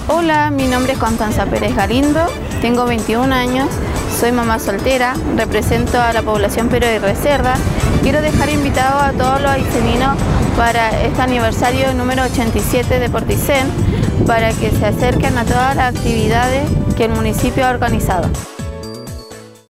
Hola, mi nombre es Constanza Pérez Galindo, tengo 21 años, soy mamá soltera, represento a la población Pero de Reserva. Quiero dejar invitado a todos los aizeninos para este aniversario número 87 de Porticén, para que se acerquen a todas las actividades que el municipio ha organizado.